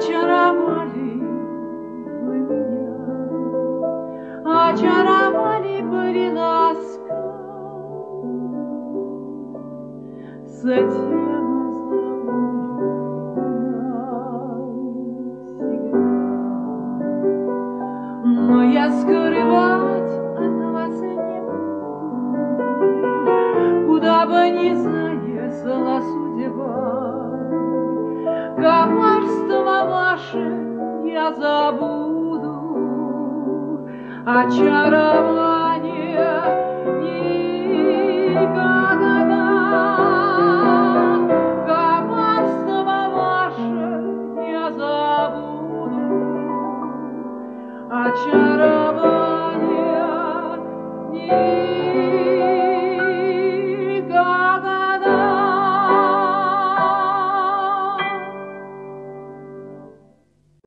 Очаровали вы меня, очаровали приласкав, затем навсегда. Но я скрывать от вас не буду, куда бы ни занесла судьба. Коварство ваше я забуду, очарование никогда. Коварство ваше я забуду, очарование.